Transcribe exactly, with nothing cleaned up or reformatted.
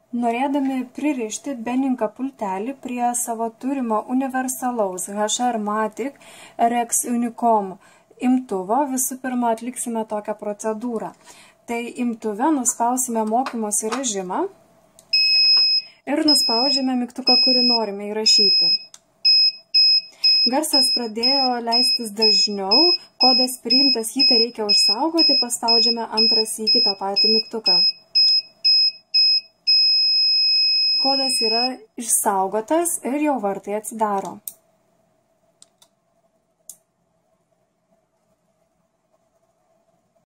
Norėdami pririšti Beninka pultelį prie savo turimo universalaus H R Matic R X Unicom imtuvo, visų pirma atliksime tokią procedūrą. Tai imtuve nuspausime mokymosi režimą ir nuspaudžiame mygtuką, kurį norime įrašyti. Garsas pradėjo leistis dažniau, kodas priimtas, jį tai reikia užsaugoti, paspaudžiame antrą sykį tą patį mygtuką. Kodas yra išsaugotas ir jau vartai atsidaro.